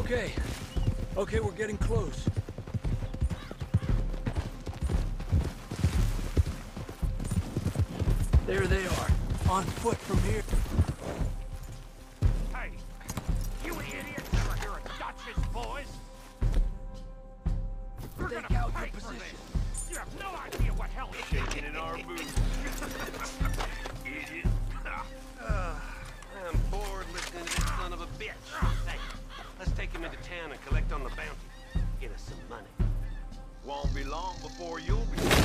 Okay. Okay, we're getting close. There they are. On foot from here. Hey, you idiots ever hear of Dutch's boys? You're Take gonna out pay your for position. this. You have no idea what hell is Shaking in our boots. Idiot. I'm bored listening to this son of a bitch. Hey, let's take him into town and collect on the bounty. Get us some money. Won't be long before you'll be